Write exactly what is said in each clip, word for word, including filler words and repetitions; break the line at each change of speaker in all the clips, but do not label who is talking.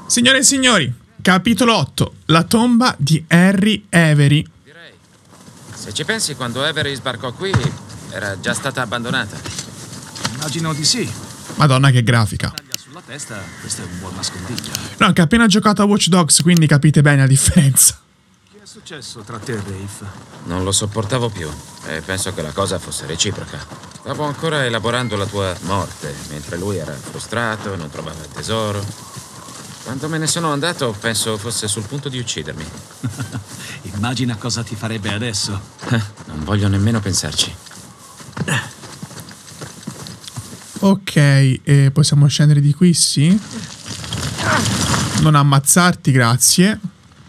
Signore e signori, capitolo otto. La tomba di Harry Avery.
Direi. Se ci pensi, quando Avery sbarcò qui, era già stata abbandonata.
Immagino di sì.
Madonna che grafica.
Taglia sulla testa, questo è un buon nascondiglio.
No, che ho appena giocato a Watch Dogs, quindi capite bene la differenza.
Che è successo tra te e Rafe?
Non lo sopportavo più e penso che la cosa fosse reciproca. Stavo ancora elaborando la tua morte, mentre lui era frustrato, non trovava il tesoro. Quando me ne sono andato, penso fosse sul punto di uccidermi.
Immagina cosa ti farebbe adesso.
Non voglio nemmeno pensarci.
Ok, e possiamo scendere di qui, sì? Non ammazzarti, grazie.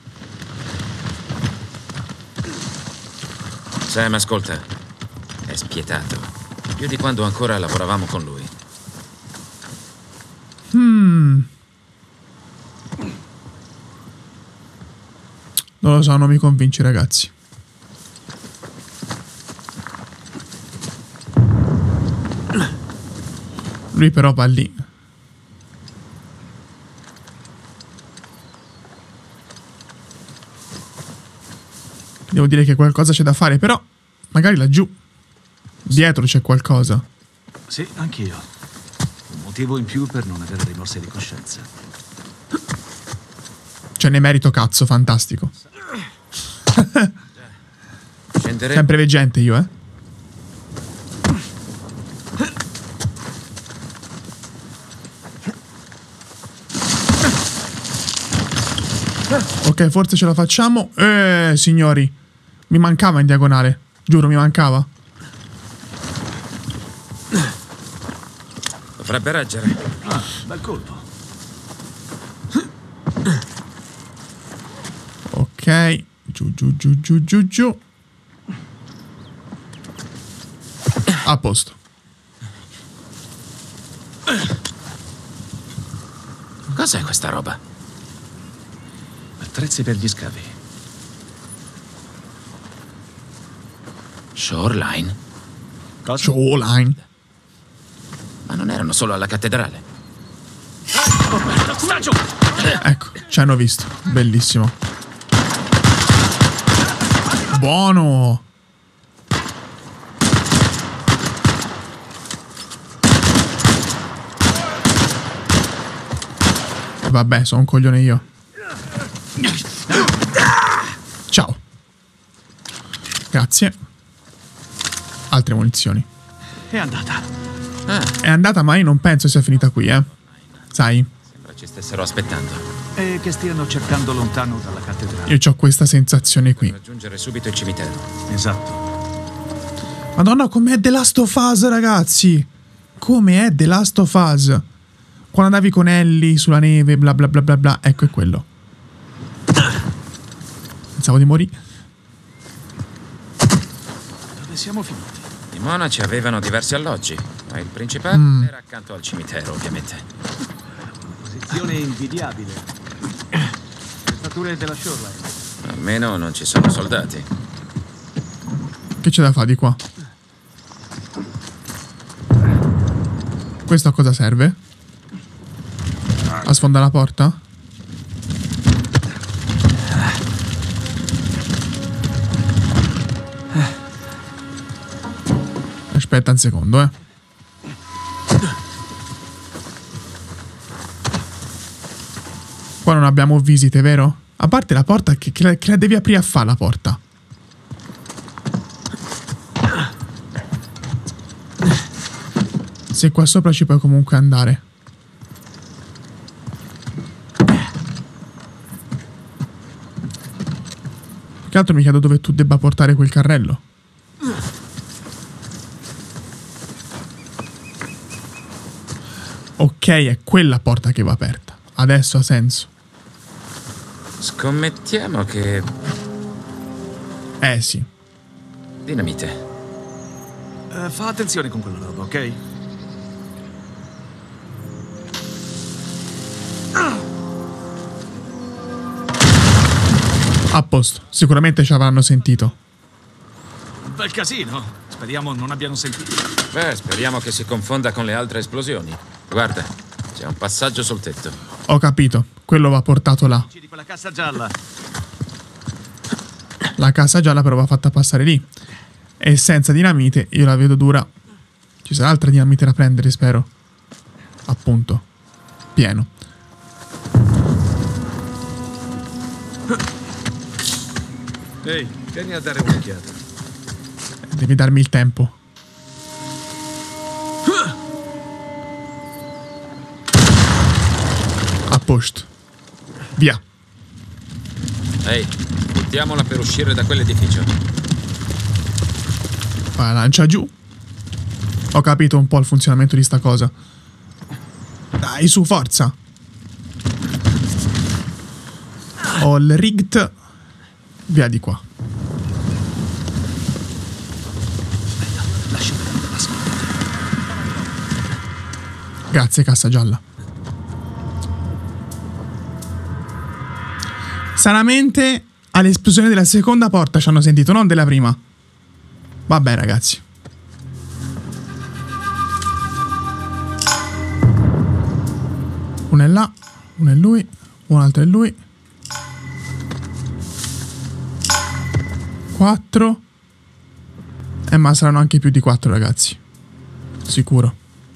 Sam, ascolta. È spietato. Più di quando ancora lavoravamo con lui.
Hmm. Non lo so, non mi convince, ragazzi. Lui però va lì. Devo dire che qualcosa c'è da fare, però magari laggiù dietro c'è qualcosa.
Sì, anch'io. Un motivo in più per non avere rimorsi di coscienza.
Cioè ne merito cazzo, fantastico.
Scenderemo.
Sempre veggente io, eh. Ok, forse ce la facciamo. Eh, signori. Mi mancava in diagonale. Giuro, mi mancava.
Dovrebbe reggere.
Ah, bel colpo.
Ok. Giù, giù, giù, giù, giù, giù. A posto.
Cos'è questa roba?
Attrezzi per gli scavi.
Shoreline?
Cosa?
Showline.
Ma non erano solo alla cattedrale?
Sta giù!
Ecco, ci hanno visto. Bellissimo. Buono. Vabbè, sono un coglione io. Ciao. Grazie. Altre munizioni.
È andata.
Ah,
È andata, ma io non penso sia finita qui, eh. Sai,
sembra ci stessero aspettando.
E che stiano cercando lontano dalla cattedrale.
io ho questa sensazione qui.
Raggiungere subito il cimitero.
Esatto.
Madonna, com'è The Last of Us, ragazzi. Come è The Last of Us. Quando andavi con Ellie sulla neve, bla bla bla bla bla. Ecco, è quello. Pensavo di morire.
Dove siamo finiti?
I monaci avevano diversi alloggi, ma il principale
Mm.
era accanto al cimitero, ovviamente.
Posizione invidiabile. Le stature della shoreline.
Almeno non ci sono soldati.
Che c'è da fare di qua? Questo a cosa serve? A sfondare la porta? Aspetta un secondo, eh. Qua non abbiamo visite, vero? A parte la porta, che, che, la, che la devi aprire a fare la porta? Se qua sopra ci puoi comunque andare. Che altro mi chiedo dove tu debba portare quel carrello. Ok, è quella porta che va aperta. Adesso ha senso.
Scommettiamo che...
Eh sì.
Dinamite.
Eh, fa attenzione con quella roba, ok?
A posto. Sicuramente ci avranno sentito.
Un bel casino. Speriamo non abbiano sentito.
Beh, speriamo che si confonda con le altre esplosioni. Guarda, c'è un passaggio sul tetto.
Ho capito. Quello va portato là.
Di quella cassa gialla.
La cassa gialla però va fatta passare lì. E senza dinamite io la vedo dura. Ci sarà altra dinamite da prendere, spero. Appunto. Pieno.
Ehi, vieni a dare un'occhiata.
Devi darmi il tempo. A posto. Via.
Ehi, buttiamola per uscire da quell'edificio.
La lancia giù. Ho capito un po' il funzionamento di sta cosa. Dai, su, forza. Ho il rigged. Via di qua. Grazie, cassa gialla. Sanamente all'esplosione della seconda porta ci hanno sentito, non della prima. Vabbè, ragazzi. Uno è là, uno è lui, un altro è lui. Quattro. Eh, ma saranno anche più di quattro, ragazzi. Sicuro.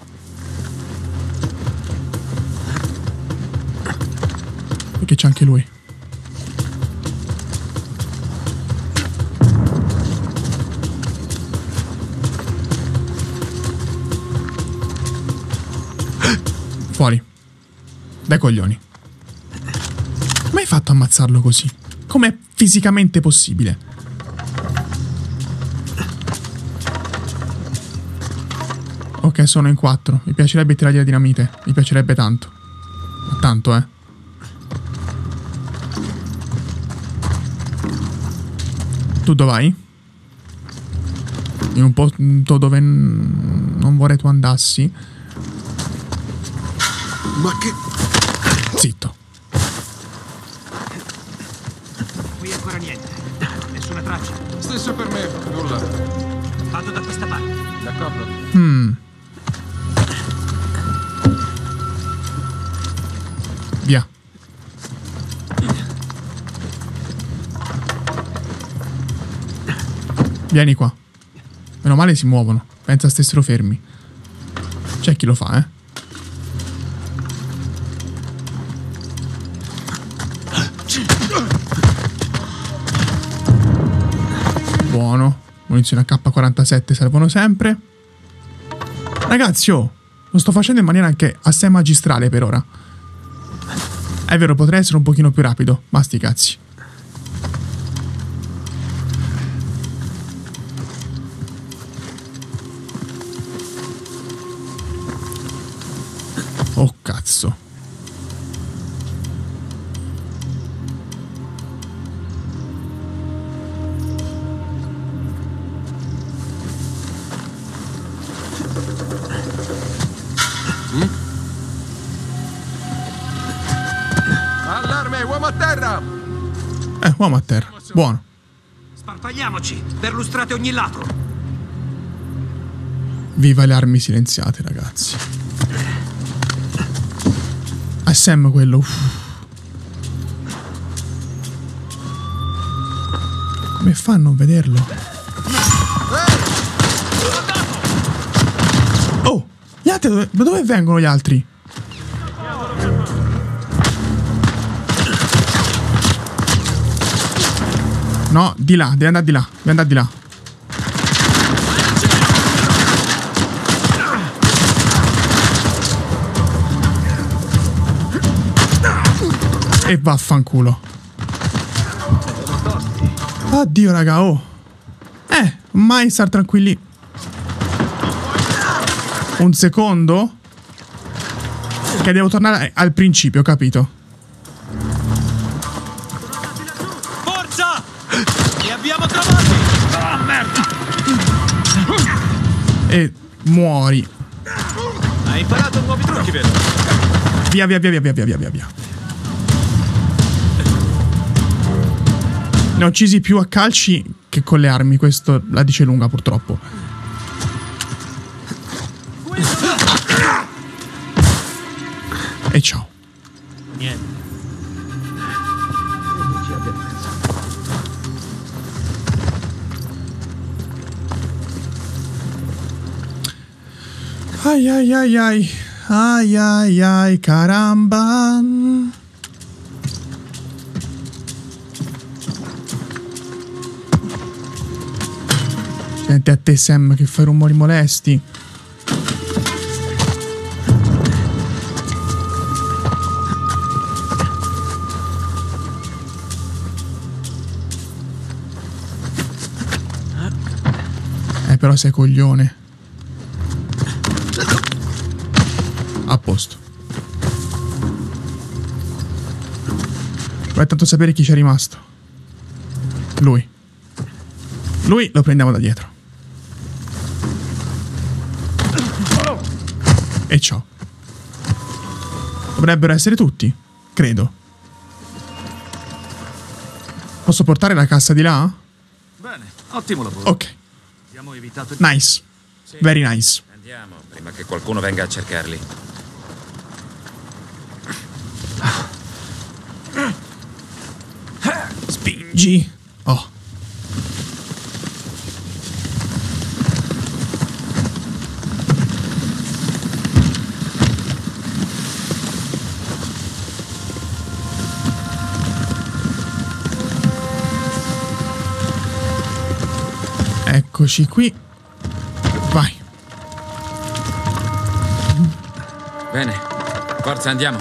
Perché c'è anche lui. Fuori. Dai coglioni. Come hai fatto a ammazzarlo così? Com'è fisicamente possibile? Ok, sono in quattro. Mi piacerebbe tirare la dinamite. Mi piacerebbe tanto. Ma tanto, eh. Tu dove vai? In un posto dove non vorrei tu andassi.
Ma che...
Zitto.
Qui ancora niente. Nessuna traccia.
Stesso per me, nulla.
Vado da questa parte.
D'accordo.
Hmm. Via. Vieni qua. Meno male si muovono. Pensa stessero fermi. C'è chi lo fa, eh. Buono. Munizioni A K quarantasette servono sempre. Ragazzi, oh, lo sto facendo in maniera anche assai magistrale per ora. È vero, potrei essere un pochino più rapido, ma sti cazzi. Oh, cazzo.
Allarme, uomo a terra!
Eh, uomo a terra. Buono.
Sparpagliamoci. Perlustrate ogni lato.
Viva le armi silenziate, ragazzi. È Sam quello. Uff. Come fa a non vederlo? Oh, gli altri dove, da dove vengono gli altri? No, di là, devi andare di là, devi andare di là. E vaffanculo. Addio, raga, oh. Eh, mai star tranquilli. Un secondo. Che devo tornare al principio, capito?
Forza! Li abbiamo trovati! Ah, merda!
E muori.
Hai imparato nuovi trucchi, vero?
Via, via, via, via, via, via, via, via. Ne ho uccisi più a calci che con le armi, questo la dice lunga purtroppo. E ciao.
Niente.
Ai ai ai ai. Ai ai ai caramba. Senti a te Sam che fai rumori molesti. Eh però sei coglione. A posto. Vuoi tanto sapere chi c'è rimasto? Lui. Lui lo prendiamo da dietro. E ciao. Dovrebbero essere tutti, credo. Posso portare la cassa di là?
Bene, ottimo lavoro.
Ok.
Abbiamo evitato il...
Nice. Very nice.
Andiamo, prima che qualcuno venga a cercarli.
Spingi. Oh. Eccoci qui. Vai.
Bene, forza, andiamo.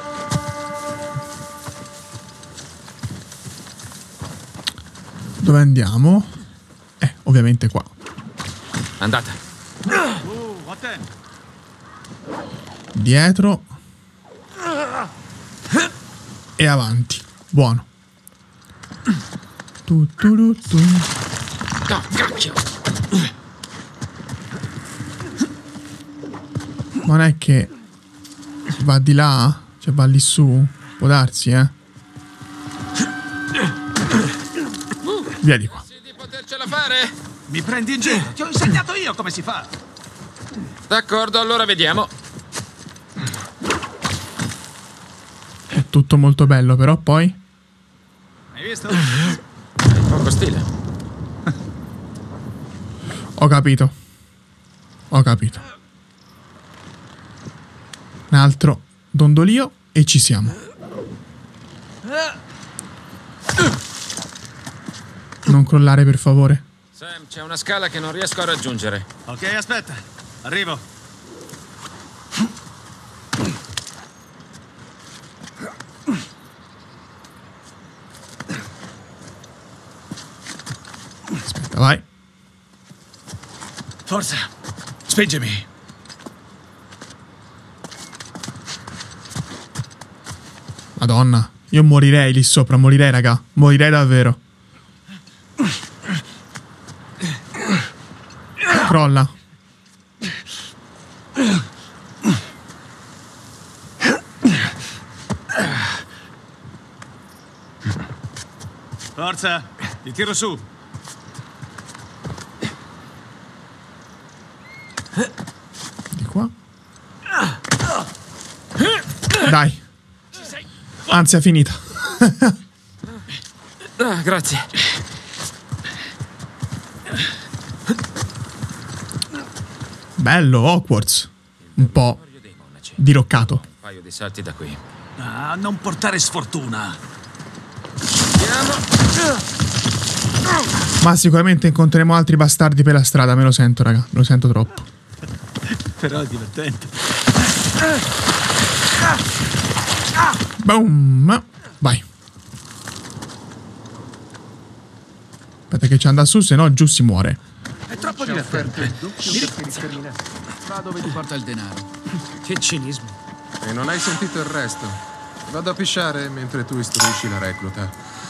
Dove andiamo? Eh, ovviamente qua.
Andata.
Uh, attento.
Dietro. E avanti. Buono. Tu, tu, tu, tu.
No, cacchio.
Non è che va di là? Cioè va lì su? Può darsi, eh? Via di qua.
Di potercela fare?
Mi prendi in giro? Ti ho insegnato io come si fa.
D'accordo, allora vediamo.
È tutto molto bello, però poi...
Hai visto?
Hai poco stile.
Ho capito. Ho capito. Un altro dondolio e ci siamo. Non crollare, per favore.
Sam, c'è una scala che non riesco a raggiungere.
Ok, aspetta. Arrivo.
Aspetta, vai.
Forza. Spingimi.
Madonna, io morirei lì sopra, morirei, raga. Morirei davvero. Crolla.
Forza. Ti tiro su.
Di qua. Dai. Anzi, è finita.
Ah, grazie.
Bello, Hogwarts. Un po' diroccato.
Un paio di salti da qui.
Ah, non portare sfortuna.
Ma sicuramente incontreremo altri bastardi per la strada, me lo sento, raga. Me lo sento troppo.
Però è divertente.
Boom. Vai. Aspetta che ci anda su, se no giù si muore.
È troppo divertente.
Va dove ti porta il denaro. Che cinismo.
E non hai sentito il resto. Vado a pisciare mentre tu istruisci la recluta.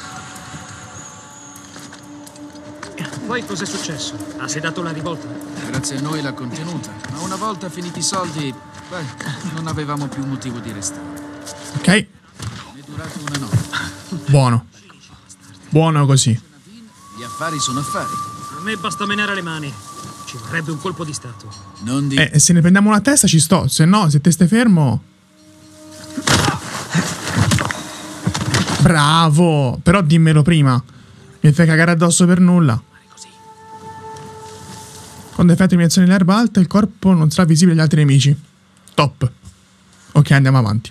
Poi cos'è successo? Ha sedato la rivolta?
Grazie a noi l'ha contenuta. Ma una volta finiti i soldi, beh, non avevamo più motivo di restare.
Ok.
È durato una notte.
Buono. Buono così.
Gli affari sono affari.
A me basta menare le mani. Ci vorrebbe un colpo di stato.
Non di...
Eh, se ne prendiamo una testa ci sto. Se no, se te stai fermo... Bravo! Però dimmelo prima. Mi fai cagare addosso per nulla. Quando effettui eliminazione dell'erba alta, il corpo non sarà visibile agli altri nemici. Top. Ok, andiamo avanti.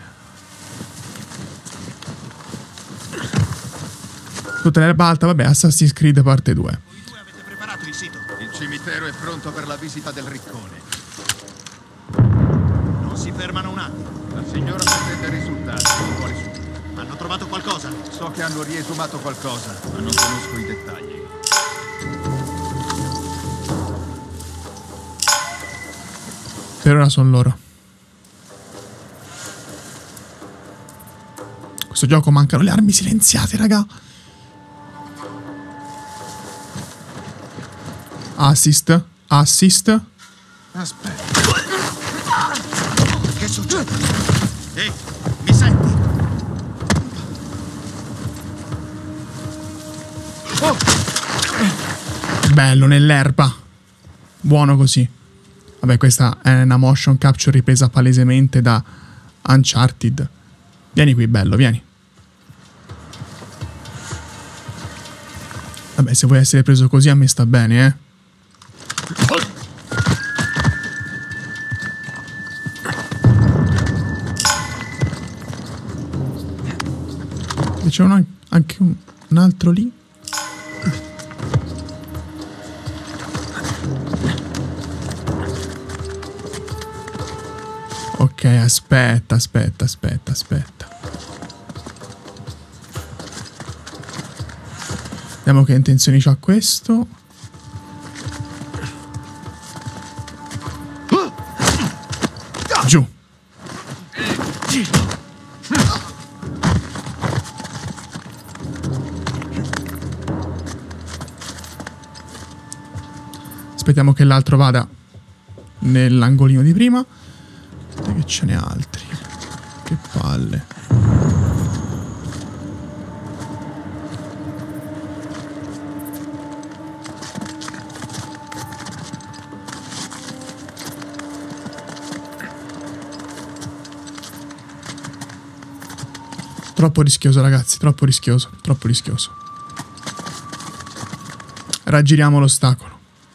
Tutta l'erba alta, vabbè, Assassin's Creed parte due.
Voi due avete preparato il sito.
Il cimitero è pronto per la visita del riccone.
Non si fermano un attimo.
La signora pretende risultati, non vuole subito.
Hanno trovato qualcosa?
So che hanno riesumato qualcosa, ma non conosco i dettagli.
Per ora sono loro. Questo gioco mancano le armi silenziate, raga. Assist. Assist.
Aspetta.
Che succede? Ehi, mi senti?
Bello, nell'erba. Buono così. Vabbè, questa è una motion capture ripresa palesemente da Uncharted. Vieni qui, bello, vieni. Vabbè, se vuoi essere preso così a me sta bene, eh. E c'è un, anche un, un altro lì. Ok, aspetta, aspetta, aspetta, aspetta. Vediamo che intenzioni c'ha questo. Giù. Aspettiamo che l'altro vada nell'angolino di prima. Che ce n'è altri. Che palle. Troppo rischioso, ragazzi, troppo rischioso, troppo rischioso. Raggiriamo l'ostacolo.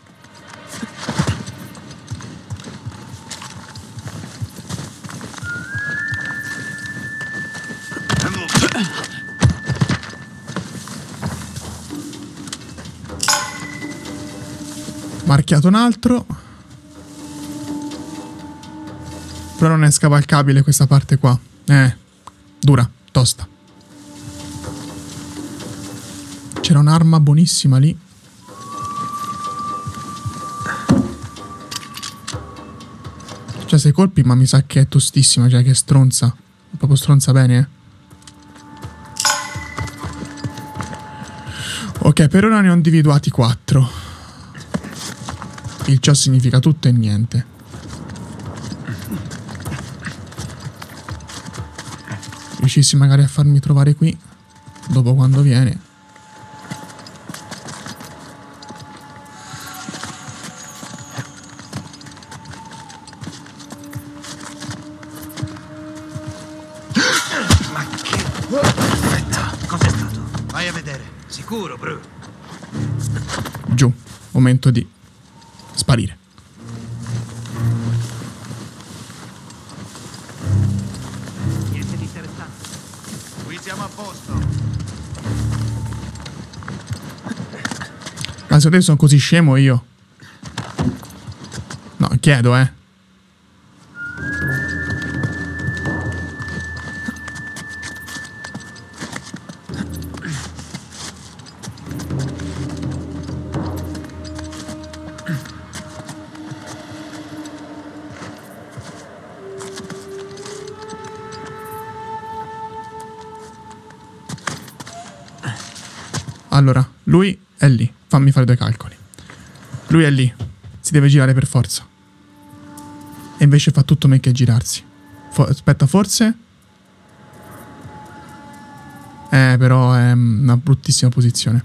Marchiato un altro. Però non è scavalcabile questa parte qua. Eh, dura, tosta. C'era un'arma buonissima lì. Cioè sei colpi, ma mi sa che è tostissima, cioè che è stronza. Proprio stronza bene, eh. Ok, per ora ne ho individuati quattro. Il ciò significa tutto e niente. Riuscissi magari a farmi trovare qui dopo quando viene.
Ma che... Aspetta, cos'è stato? Vai a vedere. Sicuro, bro.
Giù. Momento di sparire.
Niente di interessante. Qui siamo a posto.
Ma se adesso sono così scemo io. No, chiedo, eh. Allora, lui è lì. Fammi fare due calcoli. Lui è lì. Si deve girare per forza. E invece fa tutto me che girarsi. Fo- aspetta, forse? Eh, però è una bruttissima posizione.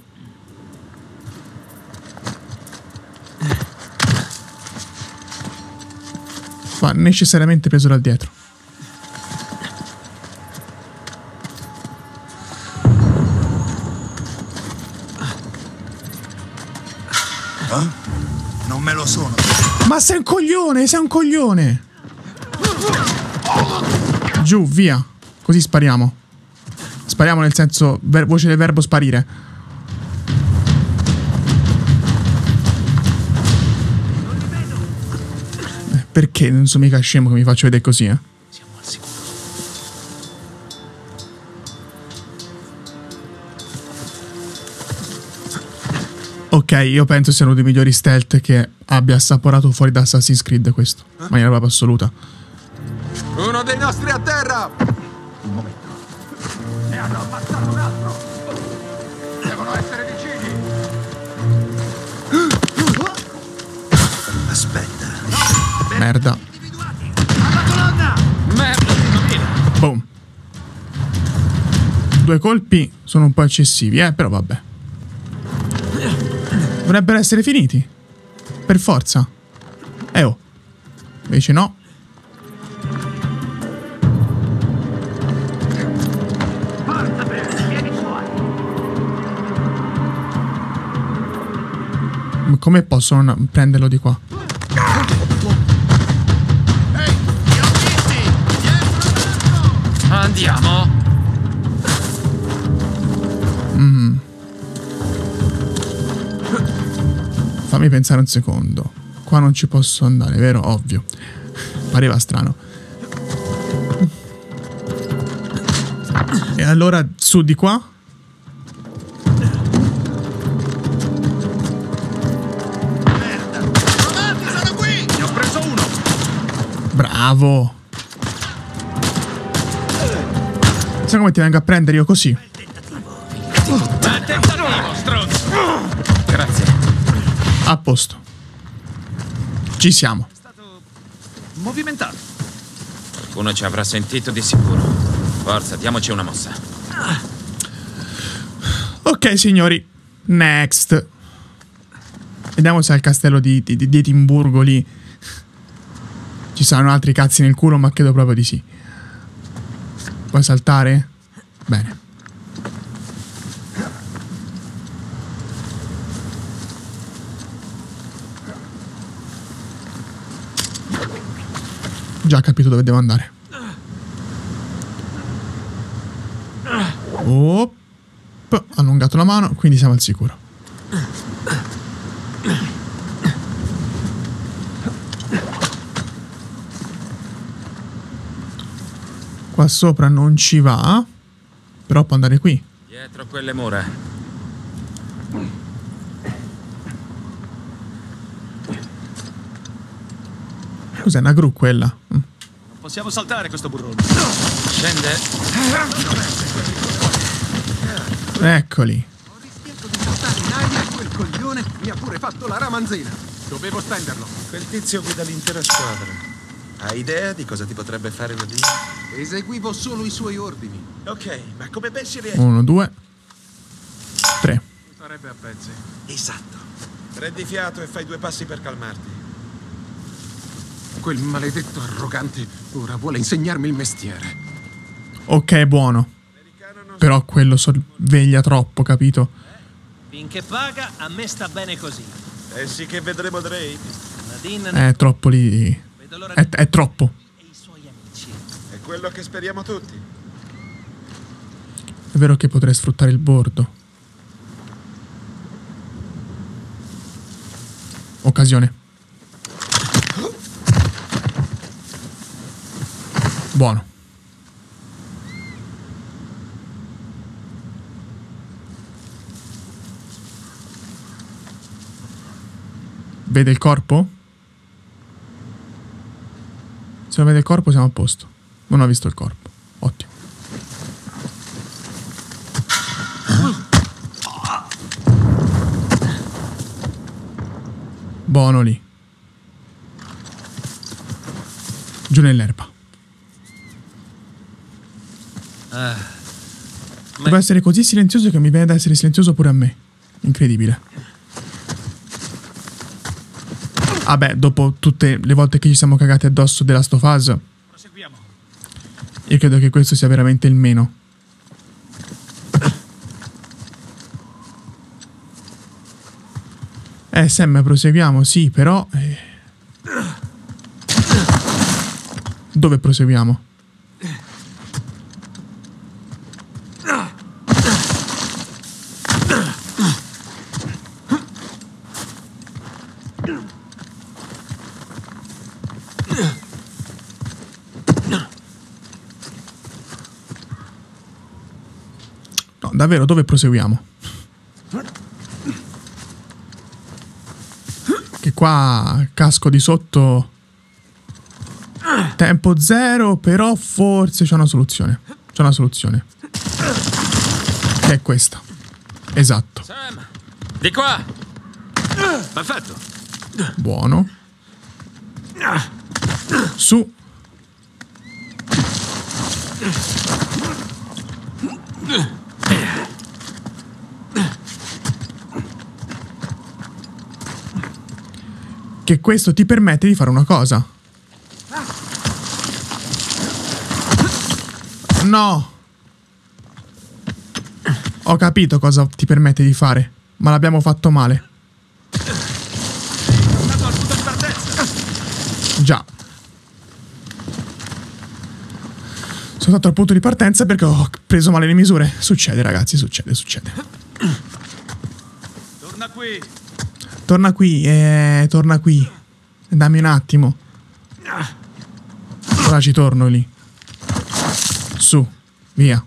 Va necessariamente preso da dietro.
sono.
Ma sei un coglione, sei un coglione. Giù, via. Così spariamo. Spariamo nel senso, ver voce del verbo sparire. Eh, perché non sono mica scemo che mi faccio vedere così, eh?
Siamo al sicuro.
Ok, io penso sia uno dei migliori stealth che abbia assaporato fuori da Assassin's Creed questo. In maniera proprio assoluta.
Uno dei nostri a terra!
Un momento. Ne hanno ammazzato un altro. Devono essere vicini.
Aspetta.
Merda.
Alla colonna!
Merda di movina!
Boom. Due colpi sono un po' eccessivi, eh, però vabbè. Dovrebbero essere finiti. Per forza. Eh oh. Invece no.
Forza, Bert, vieni fuori.
Ma come posso non prenderlo di qua?
Ehi, li ho visti! Dietro l'altro!
Andiamo!
Mm. Fammi pensare un secondo. Qua non ci posso andare, vero? Ovvio. Pareva strano. E allora su di qua?
Merda! Avanti, sono qui! Ne ho preso uno!
Bravo. Sai come ti vengo a prendere io così?
Tentativo, stronzo! Grazie.
A posto. Ci siamo.
Movimentato.
Qualcuno ci avrà sentito di sicuro. Forza, diamoci una mossa.
Ok, signori. Next. Vediamo se al castello di, di, di Edimburgo lì ci saranno altri cazzi nel culo, ma credo proprio di sì. Puoi saltare? Bene. Già capito dove devo andare. Op. Allungato la mano, quindi siamo al sicuro. Qua sopra non ci va, però può andare qui.
Dietro quelle mura.
Cos'è, una gru quella? Mm.
Non possiamo saltare questo burrone.
Scende.
Eccoli.
Ho rischiato di saltare in aria e quel coglione mi ha pure fatto la ramanzina. Dovevo stenderlo.
Quel tizio guida l'intera squadra. Hai idea di cosa ti potrebbe fare una lì?
Eseguivo solo i suoi ordini.
Ok, ma come ben si riesce?
Uno, due, tre.
Sarebbe a pezzi.
Esatto. Prendi fiato e fai due passi per calmarti.
Quel maledetto arrogante ora vuole insegnarmi il mestiere.
Ok, buono. Però quello sorveglia troppo, capito?
Finché paga, a me sta bene così.
Pensi che vedremo Drake?
Nadine
È troppo lì.
vedo l'ora
È, è troppo.
e i suoi amici.
È quello che speriamo tutti.
È vero che potrei sfruttare il bordo. Occasione. Buono. Vede il corpo? Se non vede il corpo siamo a posto. Non ho visto il corpo. Ottimo. Buono lì. Giù nell'erba.
Ah,
Deve essere così silenzioso che mi viene da essere silenzioso pure a me. Incredibile. Vabbè, dopo tutte le volte che ci siamo cagati addosso della Last of Us,
proseguiamo.
io credo che questo sia veramente il meno. Eh, Sam, proseguiamo, sì, però... Eh... Dove proseguiamo? No, davvero, dove proseguiamo? Che qua casco di sotto. Tempo zero, però forse c'è una soluzione. C'è una soluzione. Che è questa. Esatto.
Sam, di qua.
Perfetto.
Buono. Su. Che questo ti permette di fare una cosa. No. Ho capito cosa ti permette di fare, ma l'abbiamo fatto male. Già. Sono stato al punto di partenza perché ho preso male le misure. Succede, ragazzi, succede, succede.
Torna qui.
Torna qui, eh, torna qui. Dammi un attimo. Ora ci torno lì. Su, via.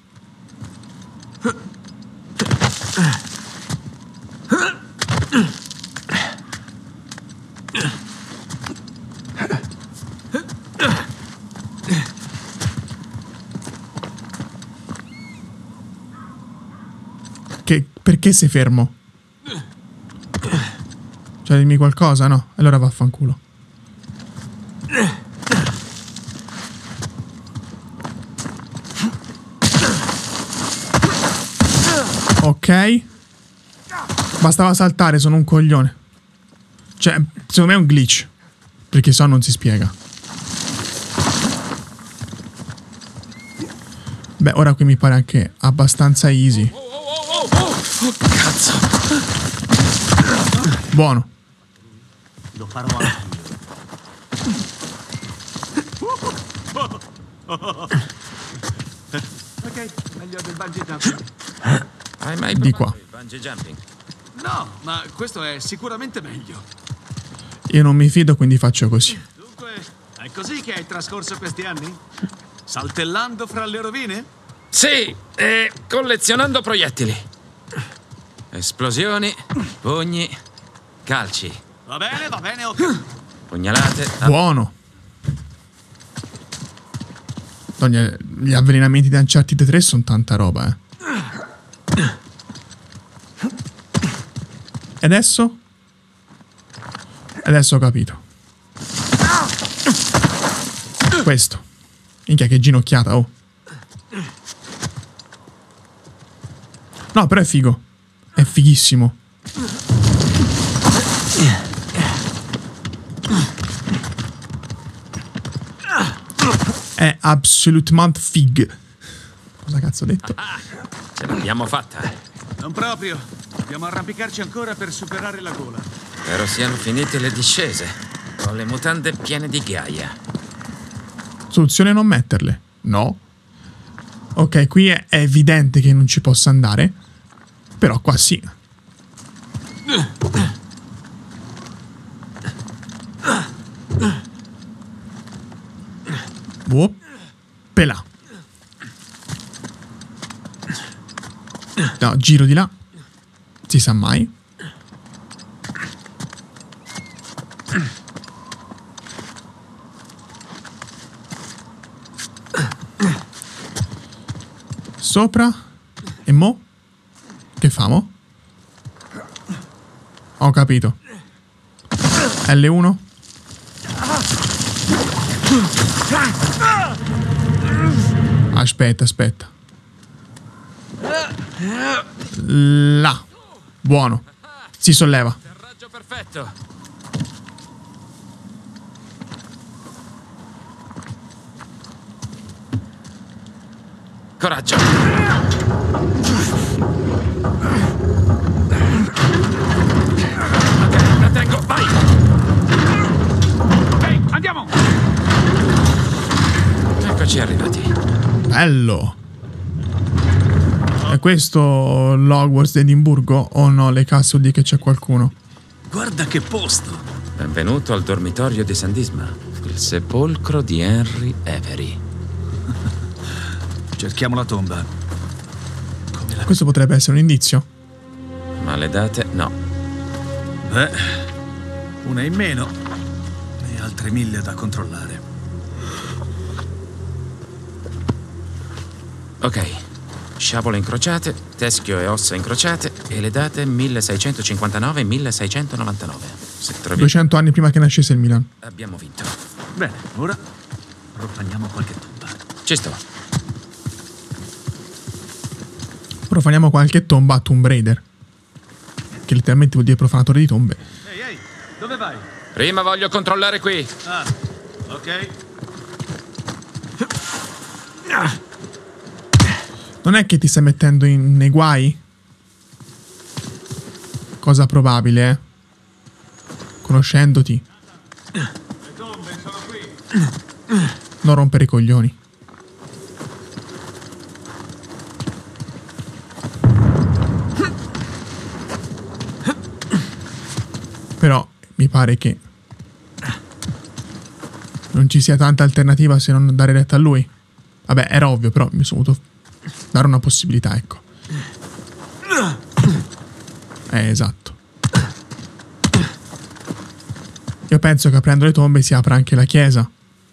Che, perché sei fermo? Cioè, dimmi qualcosa, no? Allora vaffanculo. Ok. Bastava saltare, sono un coglione. Cioè, secondo me è un glitch. Perché se no non si spiega. Beh, ora qui mi pare anche abbastanza easy.
Oh, cazzo.
Buono.
Lo farò anche
Ok, meglio del bungee jumping.
Hai mai
Di
provato
qua.
il bungee jumping?
No, ma questo è sicuramente meglio.
Io non mi fido, quindi faccio così.
Dunque, è così che hai trascorso questi anni? Saltellando fra le rovine?
Sì, e collezionando proiettili. Esplosioni, pugni, calci,
Va bene, va bene, ok.
pugnalate. ah,
Buono. Madonna, gli avvelenamenti di Uncharted tre sono tanta roba, eh. E adesso? Adesso ho capito. Questo. Minchia, che ginocchiata, oh. No, però è figo. È fighissimo. È absolutamente fig. Cosa cazzo ho detto?
Ce l'abbiamo fatta.
Non proprio. Dobbiamo arrampicarci ancora per superare la gola.
Spero siano finite le discese. Ho le mutande piene di ghiaia.
Soluzione non metterle. No. Ok, qui è, è evidente che non ci possa andare. Però qua sì. Oppela. No, giro di là. Si sa mai. Sopra. E mo? Che famo? Ho capito. L uno. Aspetta, aspetta. Là. Buono. Si solleva.
Atterraggio perfetto. Coraggio. eccoci arrivati.
Bello. È questo l'Hogwarts di Edimburgo? O no, le casse vuol dire che c'è qualcuno?
Guarda che posto!
Benvenuto al dormitorio di Sandisma, il sepolcro di Henry Avery.
Cerchiamo la tomba. Come la...
Questo potrebbe essere un indizio.
Ma le date no.
Beh, una in meno e altre mille da controllare.
Ok. Sciabole incrociate, teschio e ossa incrociate e le date milleseicentocinquantanove e milleseicentonovantanove. Se trovi...
duecento anni prima che nascesse il Milan.
Abbiamo vinto.
Bene, ora profaniamo qualche tomba.
Ci sto.
Profaniamo qualche tomba a Tomb Raider. Che letteralmente vuol dire profanatore di tombe.
Ehi, ehi, dove vai?
Prima voglio controllare qui.
Ah, ok.
Non è che ti stai mettendo in, nei guai? Cosa probabile, eh? Conoscendoti.
Le tombe sono qui.
Non rompere i coglioni. Però mi pare che non ci sia tanta alternativa se non dare retta a lui. Vabbè, era ovvio, però mi sono voluto dare una possibilità, ecco. Eh, esatto. Io penso che aprendo le tombe si apra anche la chiesa.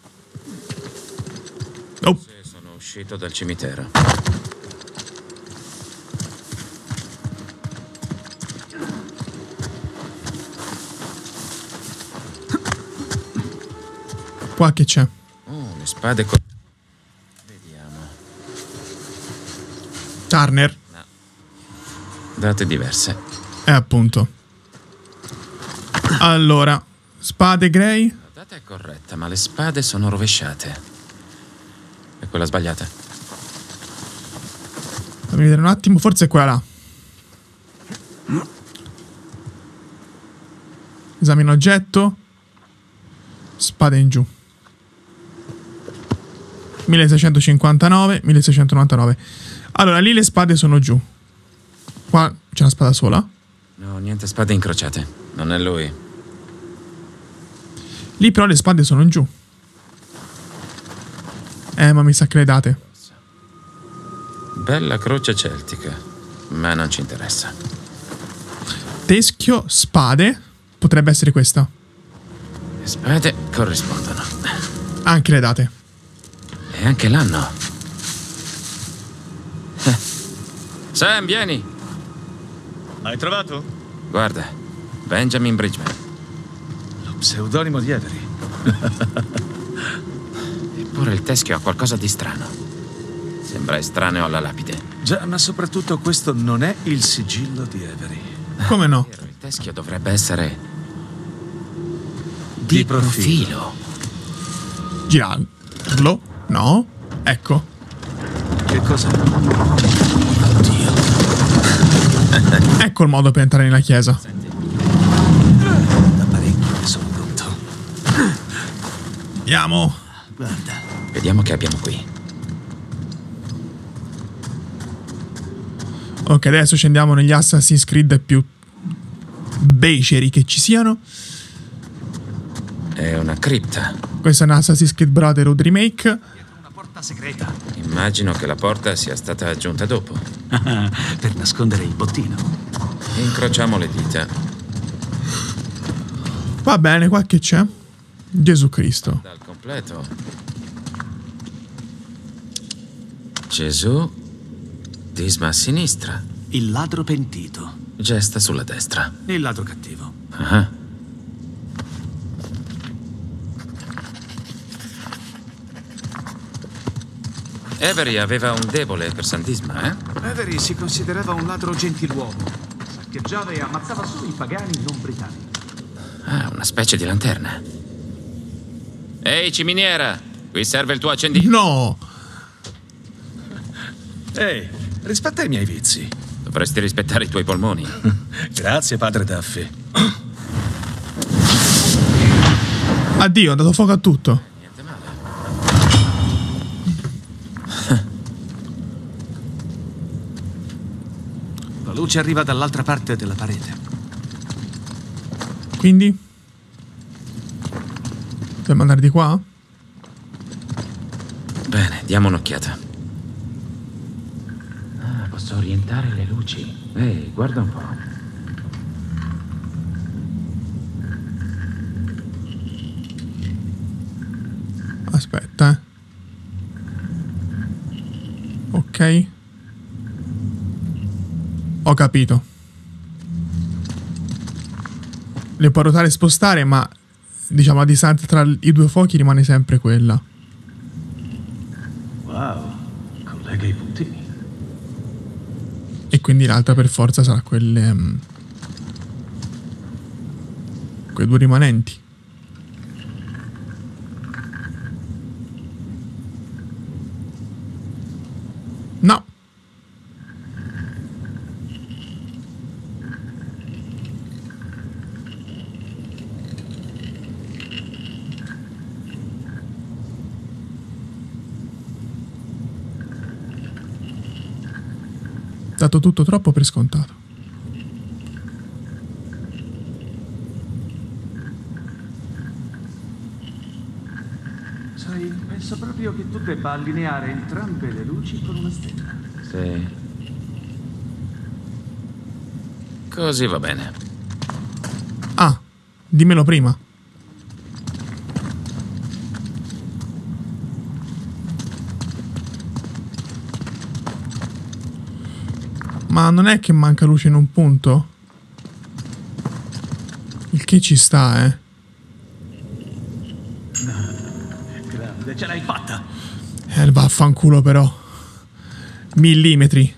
Oh.
Sono uscito dal cimitero.
Qua che c'è?
Oh, le spade co... Vediamo.
Turner.
No. Date diverse.
Eh, appunto. Allora, spade Grey.
La data è corretta, ma le spade sono rovesciate. È quella sbagliata.
Fammi vedere un attimo, forse è quella là. Esamina oggetto. Spade in giù. milleseicentocinquantanove, milleseicentonovantanove. Allora, lì le spade sono giù. Qua c'è una spada sola.
No, niente spade incrociate. Non è lui.
Lì però le spade sono giù. Eh, ma mi sa che le date.
Bella croce celtica, ma non ci interessa.
Teschio, spade. Potrebbe essere questa.
Le spade corrispondono.
Anche le date.
E anche l'anno. Eh. Sam, vieni.
Hai trovato?
Guarda, Benjamin Bridgman.
Lo pseudonimo di Avery.
Eppure il teschio ha qualcosa di strano. Sembra estraneo alla lapide.
Già, ma soprattutto questo non è il sigillo di Avery.
Come no?
Il teschio dovrebbe essere...
Di,
di
profilo.
profilo.
Girarlo? No? Ecco.
Che cos'è?
Ecco il modo per entrare nella chiesa.
Da parecchio che sono pronto.
Andiamo.
Guarda.
Vediamo che abbiamo qui.
Ok, adesso scendiamo negli Assassin's Creed più beceri che ci siano.
È una cripta.
Questo è un Assassin's Creed Brotherhood Remake.
Una porta segreta.
Immagino che la porta sia stata aggiunta dopo.
Per nascondere il bottino.
Incrociamo le dita.
Va bene, qua che c'è? Gesù Cristo.
Dal completo. Gesù, disma a sinistra,
Il ladro pentito.
gesta sulla destra.
Il ladro cattivo.
Ah. Avery aveva un debole per Sandisma, eh?
Avery si considerava un ladro gentiluomo. Saccheggiava e ammazzava solo i pagani non britannici.
Ah, una specie di lanterna. Ehi, ciminiera! Qui serve il tuo accendino.
No!
Ehi, rispetta i miei vizi.
Dovresti rispettare i tuoi polmoni.
Grazie, padre Duffy.
Addio, ho dato fuoco a tutto.
Niente male.
La luce arriva dall'altra parte della parete.
Quindi? Dobbiamo andare di qua?
Bene, diamo un'occhiata. Ah, posso orientare le luci. Ehi, guarda un po'.
Aspetta, eh. Ok. Ho capito. Le può ruotare e spostare, ma diciamo la distanza tra i due fuochi rimane sempre quella.
Wow, collega i puntini.
E quindi l'altra per forza sarà quelle... Um, quei due rimanenti. No. Dato tutto troppo per scontato.
Sai, penso proprio che tu debba allineare entrambe le luci con una stella.
Sì. Così va bene.
Ah, dimmelo prima. Ma non è che manca luce in un punto? Il che ci sta, eh.
Grande, ce l'hai fatta.
Eh, vaffanculo però. Millimetri.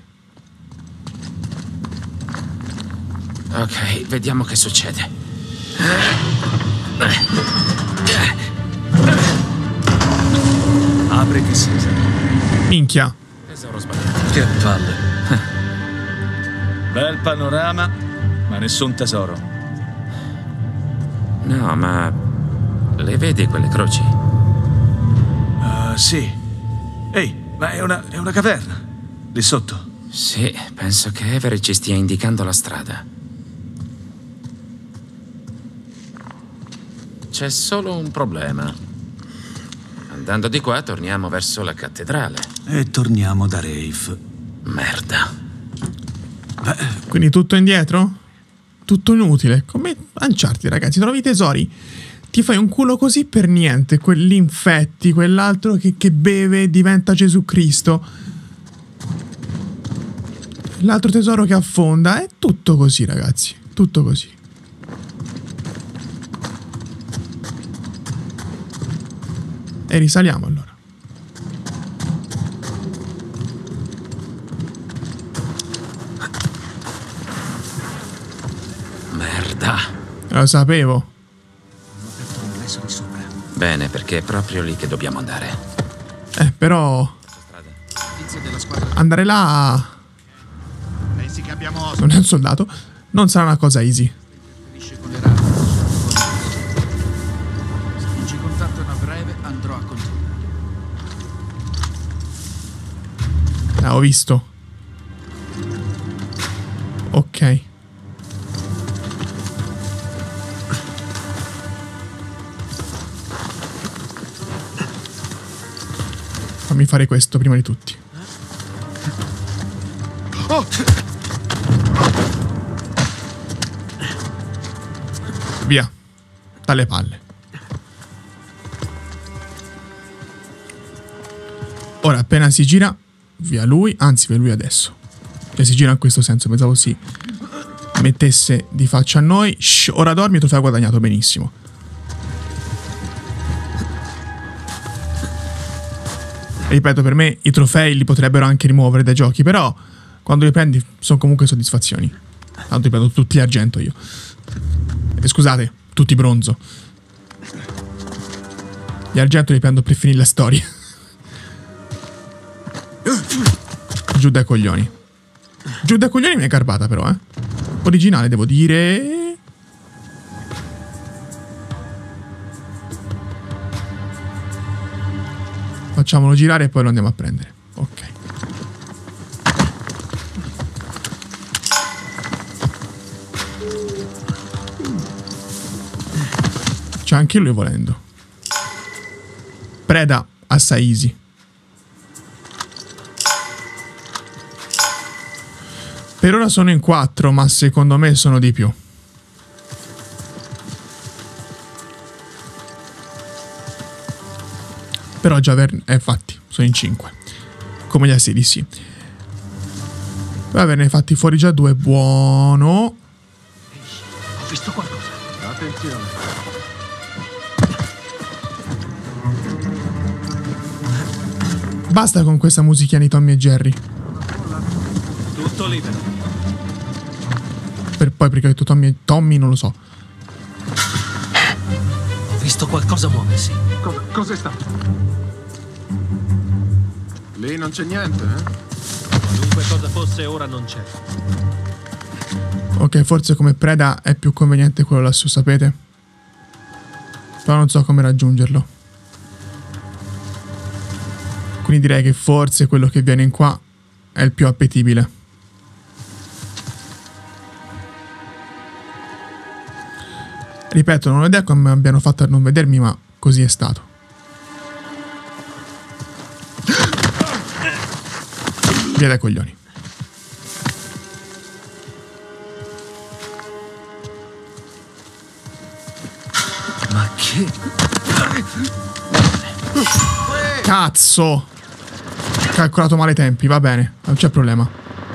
Ok, vediamo che succede.
Apriti, Caesar.
Minchia.
Tesoro sbagliato.
Che palle. Bel panorama, ma nessun tesoro.
No, ma... le vedi quelle croci?
Uh, sì. Ehi, ma è una, è una caverna. Lì sotto.
Sì, penso che Avery ci stia indicando la strada. C'è solo un problema. Andando di qua torniamo verso la cattedrale.
E torniamo da Rafe.
Merda.
Beh,
Quindi tutto indietro? Tutto inutile. Come Uncharted, ragazzi. Trovi i tesori. Ti fai un culo così per niente. Quelli infetti, quell'altro che, che beve e diventa Gesù Cristo. L'altro tesoro che affonda. È tutto così, ragazzi. Tutto così. E risaliamo allora.
Merda.
Lo sapevo.
l'ingresso di sopra.
Bene, perché è proprio lì che dobbiamo andare.
Eh, però...
Tizio della squadra
andare là...
Pensi che abbiamo ospiti?
non è un soldato. Non sarà una cosa easy.
finisce con le rane. Se non ci contattano a breve, andrò a controllare.
Ah, ho visto. Ok. Fammi fare questo prima di tutti.
Oh!
Via. Dalle palle. Ora appena si gira, via lui, anzi via lui adesso. Cioè si gira in questo senso, pensavo si mettesse di faccia a noi. Shh, ora dormi e trofeo guadagnato, benissimo. Ripeto, per me i trofei li potrebbero anche rimuovere dai giochi, però quando li prendi sono comunque soddisfazioni. Tanto li prendo tutti argento io. E scusate, tutti bronzo. Gli argento li prendo per finire la storia. Giù dai coglioni. Giù dai coglioni mi è garbata però, eh. Originale, devo dire. Facciamolo girare e poi lo andiamo a prendere. anche lui volendo. Preda assai easy. Per ora sono in quattro, ma secondo me sono di più. Però già aver... eh, infatti, sono in cinque. Come gli assedi, sì. Per averne fatti fuori già due, buono.
Ho visto qualcosa.
Attenzione.
Basta con questa musichina di Tommy e Jerry.
Tutto libero.
Per poi perché ho detto Tommy e Tommy non lo so.
Ho visto qualcosa muoversi.
Cosa, cos'è stato? Lì non c'è niente, eh?
Qualunque cosa fosse, ora non c'è.
Ok, forse come preda è più conveniente quello lassù, sapete? Però non so come raggiungerlo. Quindi direi che forse quello che viene in qua è il più appetibile. Ripeto, non ho idea come abbiano fatto a non vedermi, ma così è stato. Via dai coglioni.
Ma che...
Cazzo! Calcolato male i tempi, va bene, non c'è problema.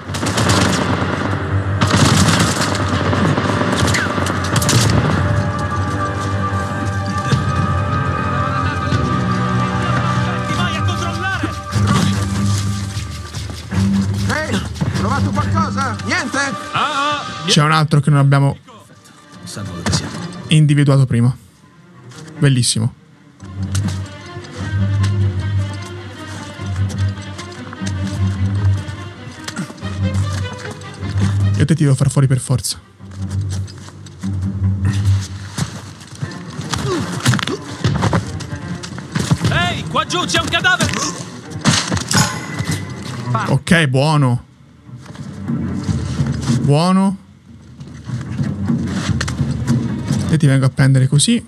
Vai a controllare!
Ehi, trovato qualcosa? Niente?
C'è un altro che non abbiamo
Sanno dove siamo.
individuato prima. Bellissimo. Io te ti devo far fuori per forza.
Ehi, qua giù c'è un cadavere!
Ok, buono. Buono. E ti vengo a prendere così.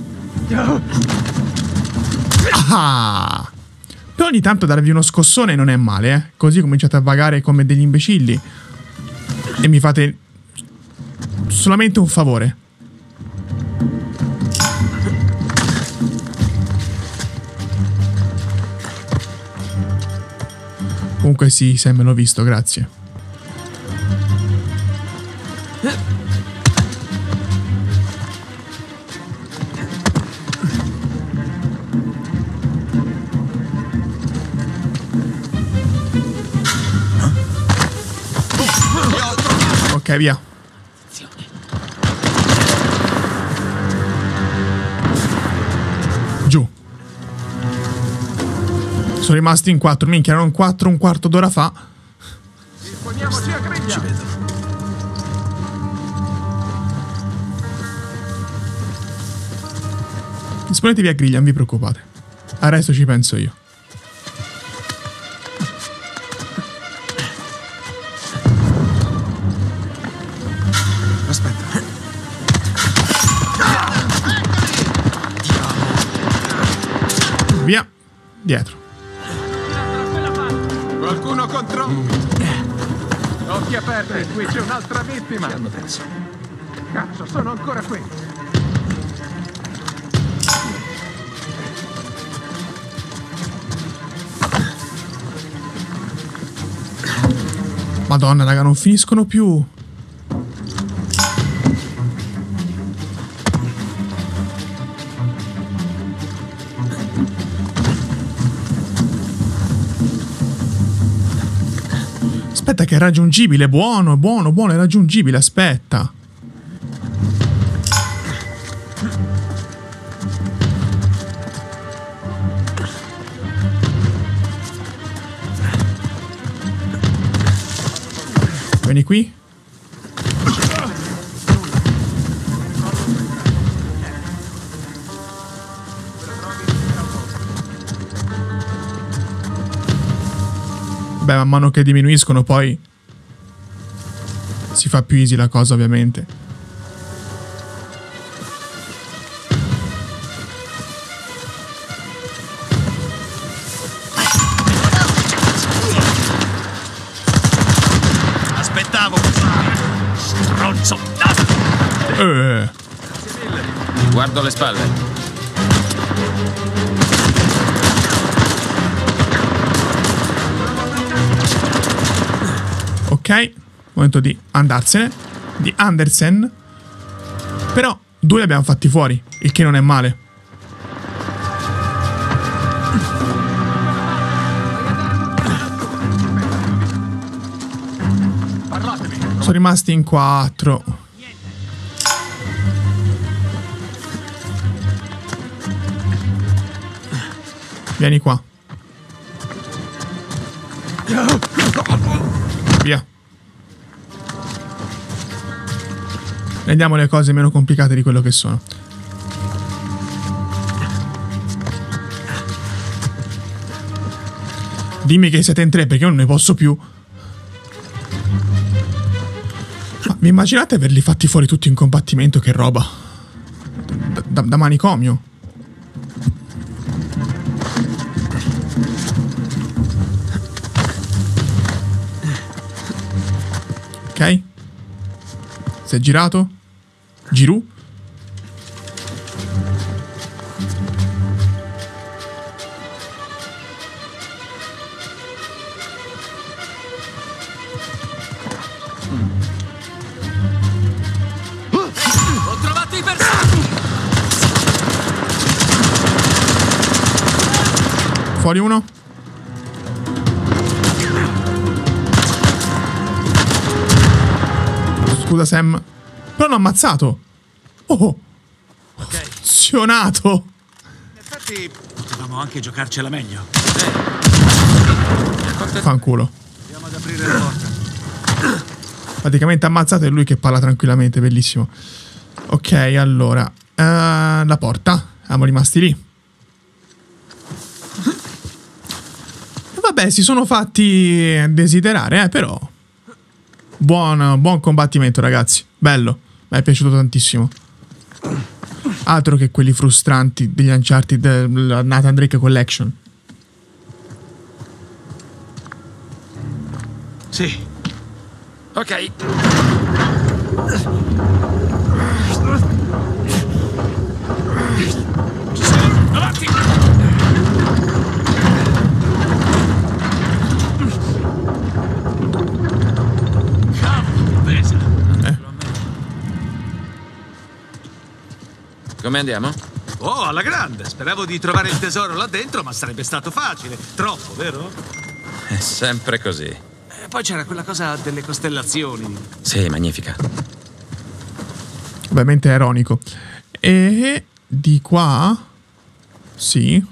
Ah! Però ogni tanto darvi uno scossone non è male, eh. Così cominciate a vagare come degli imbecilli. E mi fate solamente un favore. Comunque sì, se me l'ho visto, grazie. Ok, via. Giù. Sono rimasti in quattro. Minchia, erano in quattro un quarto d'ora fa.
Disponiamoci a griglia.
Ci vedo.
Disponetevi a griglia, non vi preoccupate. Al resto ci penso io.
Aspetta.
Via. Dietro.
Qualcuno controlla. Occhi aperti, qui c'è un'altra vittima.
Che hanno perso.
Cazzo, sono ancora qui.
Madonna, raga, non finiscono più. Aspetta che è raggiungibile, buono, buono, buono, è raggiungibile, aspetta. Vieni qui. Beh, man mano che diminuiscono poi si fa più easy la cosa, ovviamente. Eh.
Guardo le spalle.
Ok, momento di andarsene. Di Andersen. Però due li abbiamo fatti fuori, il che non è male. Sono rimasti in quattro. Vieni qua. Via. Rendiamo le cose meno complicate di quello che sono. Dimmi che siete in tre perché io non ne posso più. Ma vi immaginate averli fatti fuori tutti in combattimento? Che roba. Da, da, da manicomio. Ok. Si è girato. Giroud.
Ho trovato i bersagli!
Fuori uno. Scusa Sam. Però l'ho ammazzato. Oh.
Ok.
Funzionato.
In effetti potevamo anche giocarcela meglio.
Fanculo.
Andiamo ad aprire la porta.
Praticamente ammazzato e lui che parla tranquillamente. Bellissimo. Ok, allora. Uh, la porta. Siamo rimasti lì. E vabbè, si sono fatti desiderare, eh, però. Buon, buon combattimento, ragazzi. Bello. Mi è piaciuto tantissimo. Altro che quelli frustranti degli Uncharted della Nathan Drake Collection.
Sì.
Ok.
Avanti! Cavolo, pesa.
Come andiamo?
Oh, alla grande! Speravo di trovare il tesoro là dentro, ma sarebbe stato facile. Troppo, vero?
È sempre così.
E poi c'era quella cosa delle costellazioni.
Sì, magnifica.
Ovviamente è ironico. E di qua. Sì.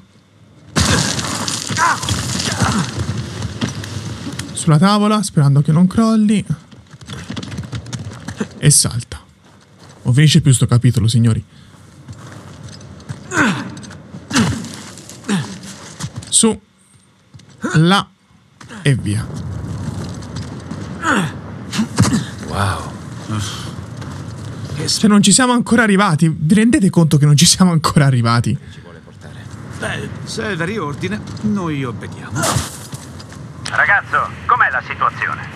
Sulla tavola, sperando che non crolli. E salta. Non finisce più sto capitolo, signori. Su. Là. E via.
Wow.
Cioè non ci siamo ancora arrivati. Vi rendete conto che non ci siamo ancora arrivati?
Ci vuole portare.
Beh, se è da riordine, noi obbediamo.
Ragazzo, com'è la situazione?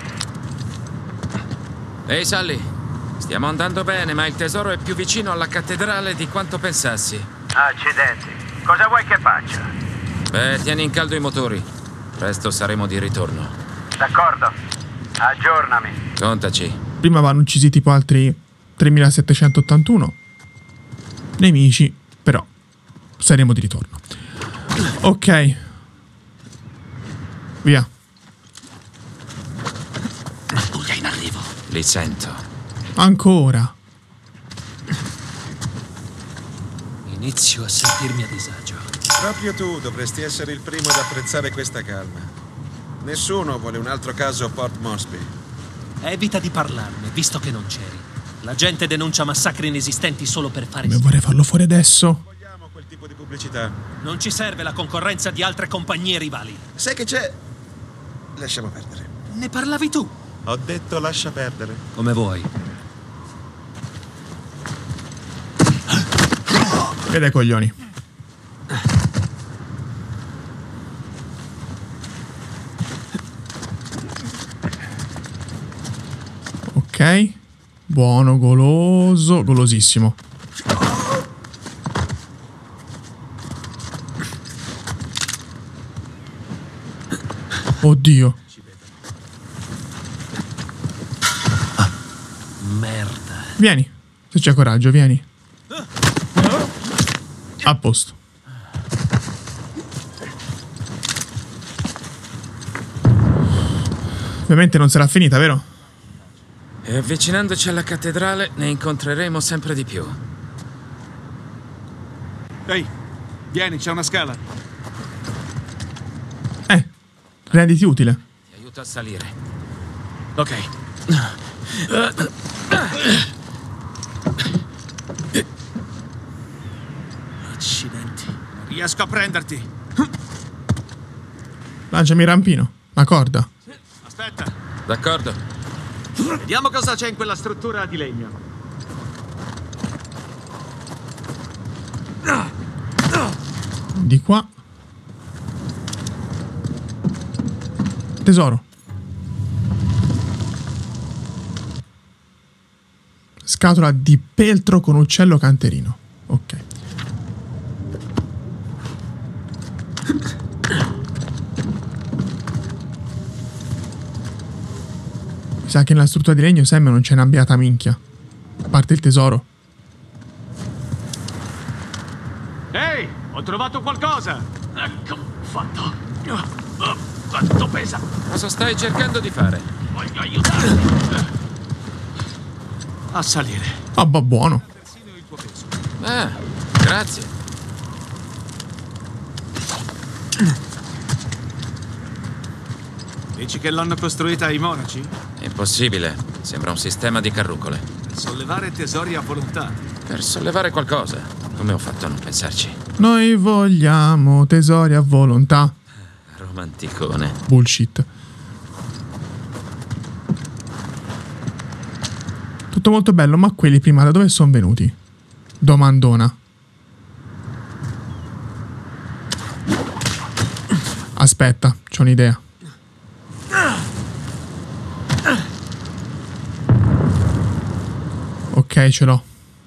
Ehi, Sully. Stiamo andando bene, ma il tesoro è più vicino alla cattedrale di quanto pensassi.
Accidenti. Cosa vuoi che faccia?
Beh, tieni in caldo i motori. Presto saremo di ritorno.
D'accordo. Aggiornami.
Contaci.
Prima vanno uccisi tipo altri tremilasettecentottantuno nemici, però saremo di ritorno. Ok. Via.
Pattuglia in arrivo.
Li sento.
Ancora.
Inizio a sentirmi a disagio.
Proprio tu dovresti essere il primo ad apprezzare questa calma. Nessuno vuole un altro caso Port Moresby.
Evita di parlarne, visto che non c'eri. La gente denuncia massacri inesistenti solo per fare...
Come vorrei farlo fuori adesso?
Vogliamo quel tipo di pubblicità.
Non ci serve la concorrenza di altre compagnie rivali.
Sai che c'è? Lasciamo perdere.
Ne parlavi tu.
Ho detto lascia perdere.
Come vuoi.
Vede coglioni. Ok. Buono, goloso, golosissimo. Oddio.
Ah, merda.
Vieni, se c'è coraggio, vieni. A posto. Ovviamente non sarà finita, vero?
E avvicinandoci alla cattedrale ne incontreremo sempre di più.
Ehi, vieni, c'è una scala.
Eh, renditi utile.
Ti aiuto a salire.
Ok.
Accidenti.
Non riesco a prenderti.
Lanciami il rampino, la corda.
Aspetta,
D'accordo.
vediamo cosa c'è in quella struttura di legno.
Di qua. Tesoro. Scatola di peltro con uccello canterino. Ok. Mi sa che nella struttura di legno Sam non c'è una beata minchia. A parte il tesoro.
Ehi, ho trovato qualcosa.
Ecco, fatto. Oh, quanto pesa?
Cosa stai cercando di fare?
Voglio aiutarti.
A salire.
Ah, bah, buono.
Ah, grazie.
Dici che l'hanno costruita i monaci?
Impossibile. Sembra un sistema di carrucole.
Per sollevare tesori a volontà.
Per sollevare qualcosa. Come ho fatto a non pensarci?
Noi vogliamo tesori a volontà.
Romanticone.
Bullshit. Tutto molto bello, ma quelli prima da dove sono venuti? Domandona. Aspetta, c'ho un'idea. Ok, ce l'ho.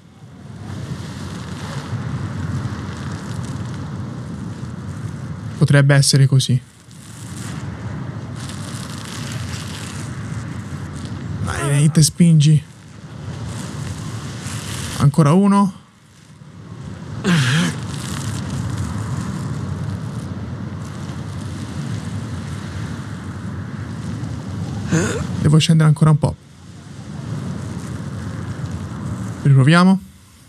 Potrebbe essere così. Vai, venite, spingi. Ancora uno. Devo scendere ancora un po'. Riproviamo.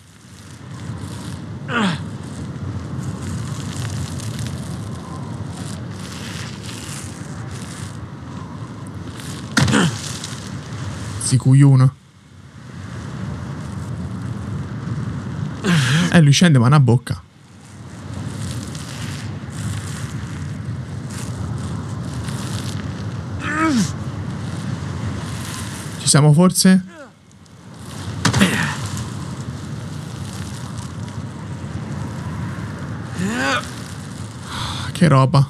Sicui uno. Eh, lui scende ma una bocca. Ci siamo forse? Che roba.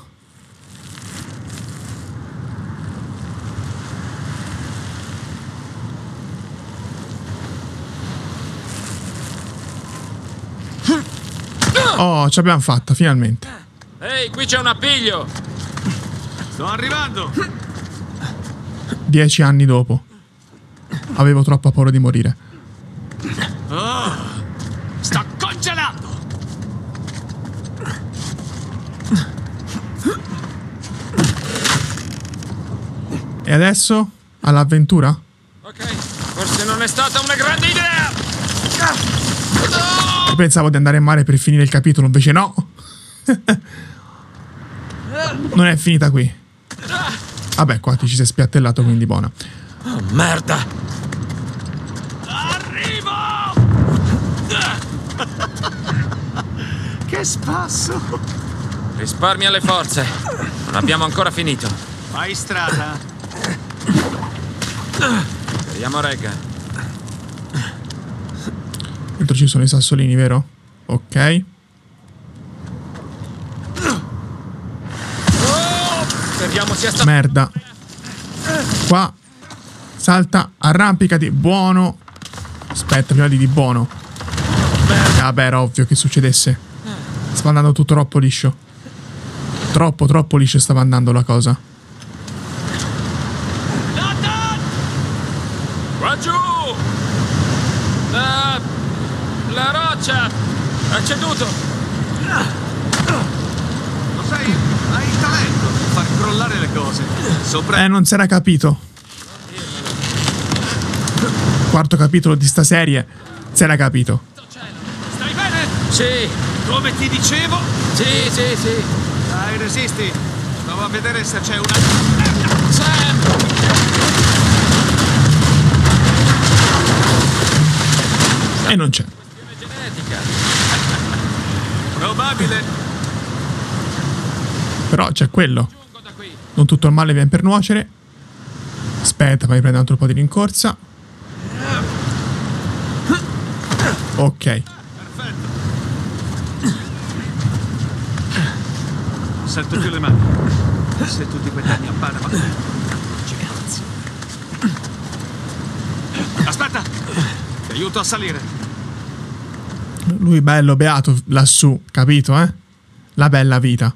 Oh, ce l'abbiamo fatta, finalmente.
Ehi, qui c'è un appiglio!
Sto arrivando!
Dieci anni dopo. Avevo troppa paura di morire.
Oh, sto congelando!
E adesso? All'avventura?
Ok, forse non è stata una grande idea!
Io pensavo di andare in mare per finire il capitolo, invece no. Non è finita qui. Vabbè, qua ti ci sei spiattellato, quindi buona.
Oh, merda!
Arrivo! Che spasso!
Risparmia le forze. Non abbiamo ancora finito.
Fai strada.
Speriamo regga.
Dentro ci sono i sassolini, vero? Ok.
Speriamo sia stato...
Merda. Qua. Salta, arrampicati. Buono. Aspetta, prima di di buono. Eh, vabbè, era ovvio che succedesse. Stava andando tutto troppo liscio. Troppo, troppo liscio stava andando la cosa.
Nathan! Qua giù! La... la roccia ha ceduto.
Lo sai, hai il talento di far crollare le cose. Sopra...
Eh, non si era capito. Quarto capitolo di sta serie. Si era capito.
Stai bene?
Sì,
Come ti dicevo?
sì, sì, sì.
Dai, resisti. Stavo a vedere se c'è una...
Sam!
E non c'è.
Genetica.
Probabile.
Però c'è quello.
Giungo da qui.
Non tutto il male viene per nuocere. Aspetta, fammi prendere un altro po' di rincorsa. Ok.
Perfetto. Non sento più le mani. Se tutti quegli anni a Panama. Cazzo. Aspetta! Ti aiuto a salire.
Lui bello, beato lassù, capito, eh? La bella vita.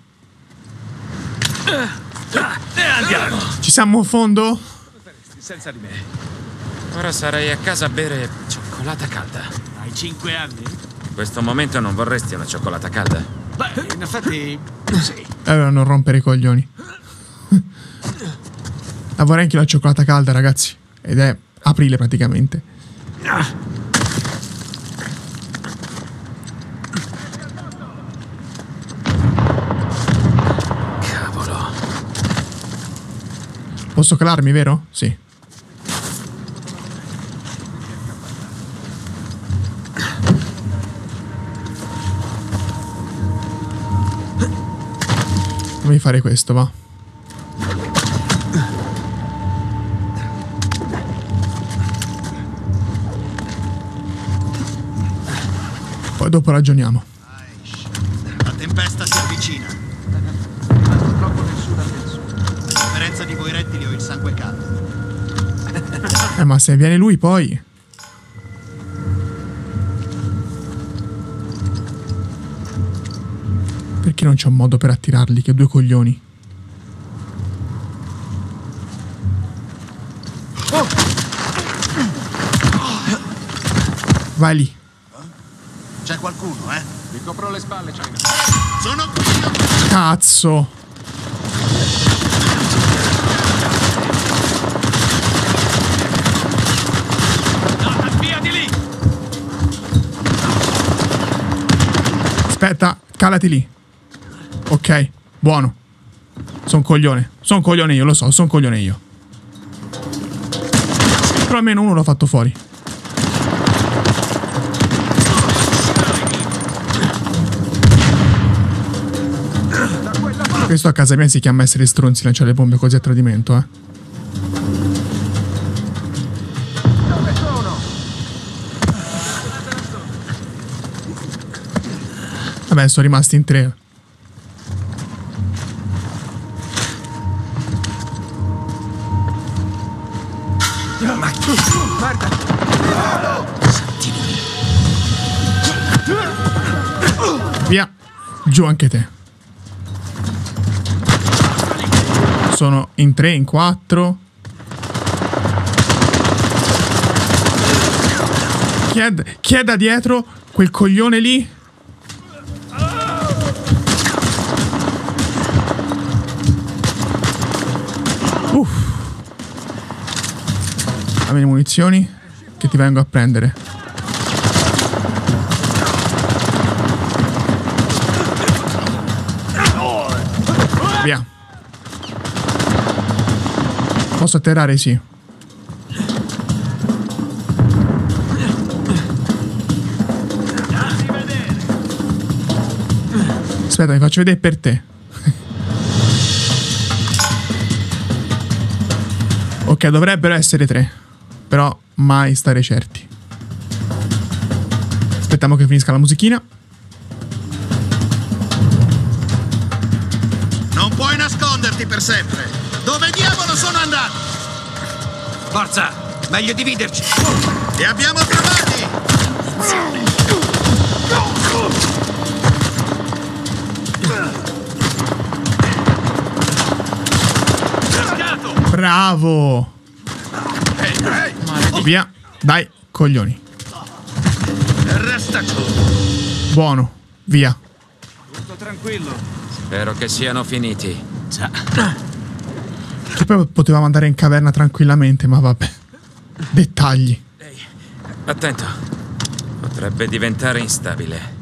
E andiamo!
Ci siamo in fondo?
Senza di me.
Ora sarei a casa a bere cioccolata calda.
Hai cinque anni?
In questo momento non vorresti una cioccolata calda?
Beh, in effetti... sì.
Allora non rompere i coglioni. La vorrei anche la cioccolata calda, ragazzi. Ed è aprile praticamente.
Cavolo.
Posso calarmi, vero? Sì. Fammi fare questo, va. Poi dopo ragioniamo.
La tempesta si avvicina. Rimasto troppo nel sud adesso. A differenza di voi rettili ho il sangue caldo.
Eh, ma se viene lui poi... Perché non c'è un modo per attirarli? Che due coglioni. Vai lì.
C'è qualcuno, eh?
Vi copro le spalle, China.
Sono qui io.
Cazzo.
Nathan, via di lì!
Aspetta, calati lì. Ok, buono. Sono coglione. Sono coglione io, lo so, sono coglione io. Però almeno uno l'ho fatto fuori. Questo a casa mia si chiama essere stronzi, lanciare le bombe così a tradimento, eh.
Dove sono?
Vabbè, sono rimasti in tre.
Merda!
Via. Giù anche te. Sono in tre, in quattro. Chi è, chi è da dietro? Quel coglione lì? Uff. Dammi le munizioni che ti vengo a prendere. Via. Posso atterrare? Sì. Aspetta, mi faccio vedere per te. Ok, dovrebbero essere tre. Però mai stare certi. Aspettiamo che finisca la musichina.
Non puoi nasconderti per sempre. Dove diavolo sono andati?
Forza! Meglio dividerci!
Li abbiamo trovati!
Bravo! Via. Dai, coglioni.
Resta qui.
Buono. Via.
Tutto tranquillo.
Spero che siano finiti.
Già.
Che poi potevamo andare in caverna tranquillamente, ma vabbè. Dettagli.
Ehi, attento. Potrebbe diventare instabile.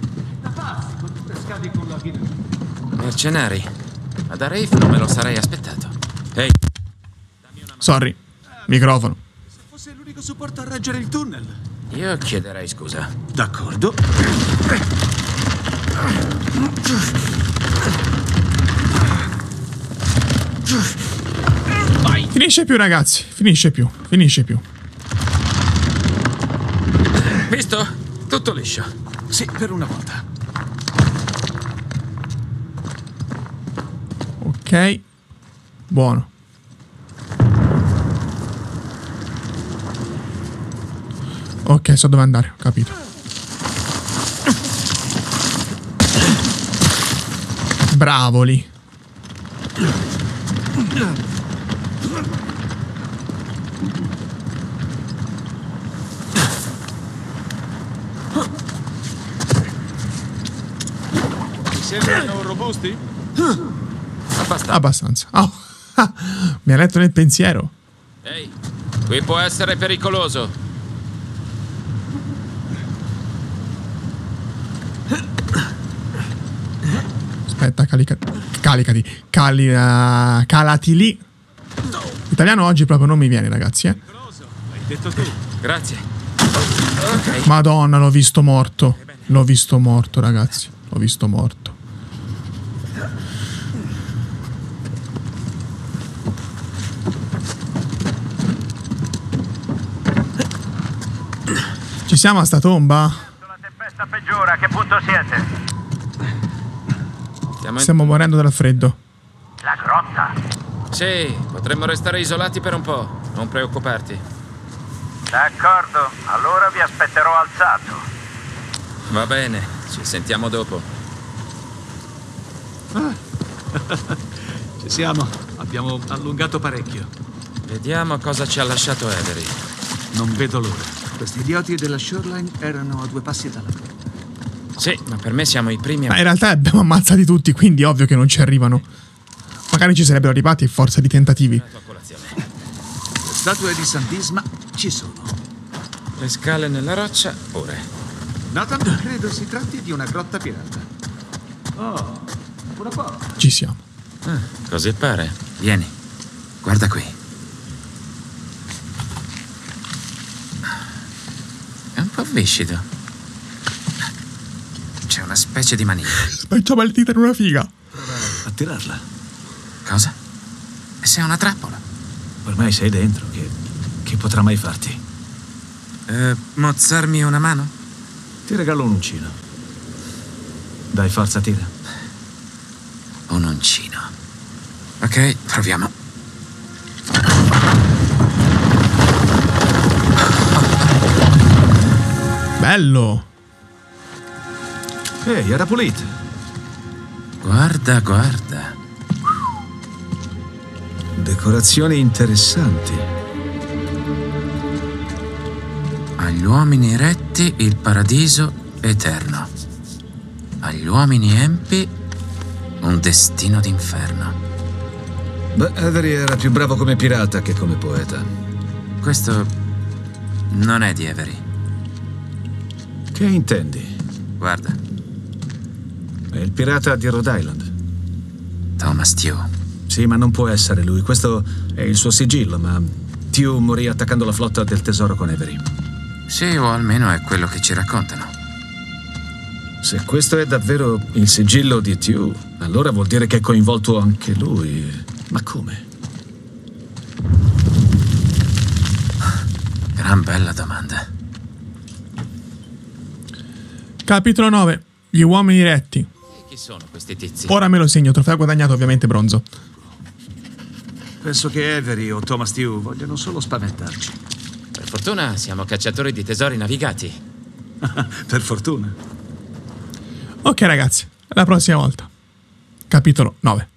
Mercenari. Ad Arif non me lo sarei aspettato. Ehi.
Sorry. Microfono.
Se fosse l'unico supporto a reggere il tunnel.
Io chiederei scusa.
D'accordo.
Finisce più, ragazzi. Finisce più. Finisce più.
Visto? Tutto liscio.
Sì, per una volta.
Ok. Buono. Ok, so dove andare, ho capito. Bravo lì.
Ti sembrano robusti?
Abbastanza.
Abbastanza. Oh. Mi ha letto nel pensiero.
Ehi, qui può essere pericoloso.
Aspetta, calica, calicati. Cali, uh, calati lì. Italiano oggi proprio non mi viene, ragazzi, eh.
Hai detto tu.
Grazie. Ok.
Madonna, l'ho visto morto. L'ho visto morto, ragazzi. L'ho visto morto. Ci siamo a sta tomba?
La tempesta peggiora, a che punto siete?
Siamo in...
Stiamo morendo dal freddo.
La grotta.
Sì, potremmo restare isolati per un po'. Non preoccuparti.
D'accordo, allora vi aspetterò alzato.
Va bene, ci sentiamo dopo.
Ci siamo. Abbiamo allungato parecchio.
Vediamo cosa ci ha lasciato Avery.
Non vedo l'ora. Questi idioti della Shoreline erano a due passi dalla grotta.
Sì, ma per me siamo i primi a...
Ma in realtà abbiamo ammazzati tutti, quindi ovvio che non ci arrivano. Magari ci sarebbero arrivati a forza di tentativi.
Le statue di San Disma ci sono.
Le scale nella roccia, pure.
Nathan, credo si tratti di una grotta pirata. Oh, una porta.
Ci siamo.
Ah, così pare. Vieni, guarda qui. È un po' viscido. C'è una specie di maniglia.
Spacciamo il dito in una figa.
A tirarla.
Cosa? E se è una trappola?
Ormai sei dentro, che, che potrà mai farti?
Eh, mozzarmi una mano?
Ti regalo un uncino. Dai, forza, tira.
Un uncino. Ok, proviamo.
Bello.
Ehi, era pulita.
Guarda, guarda.
Decorazioni interessanti.
Agli uomini retti il paradiso eterno. Agli uomini empi un destino d'inferno.
Beh, Avery era più bravo come pirata che come poeta.
Questo non è di Avery.
Che intendi?
Guarda,
È il pirata di Rhode Island.
Thomas Tew.
Sì, ma non può essere lui. Questo è il suo sigillo, ma Tew morì attaccando la flotta del tesoro con Avery.
Sì, o almeno è quello che ci raccontano.
Se questo è davvero il sigillo di Tew, allora vuol dire che è coinvolto anche lui. Ma come?
Gran bella domanda.
Capitolo nove. Gli uomini retti.
Chi sono questi tizi?
Ora me lo segno, trofeo guadagnato, ovviamente bronzo.
Penso che Avery o Thomas Tew vogliono solo spaventarci.
Per fortuna siamo cacciatori di tesori navigati.
Per fortuna.
Ok ragazzi, alla prossima volta. Capitolo nove.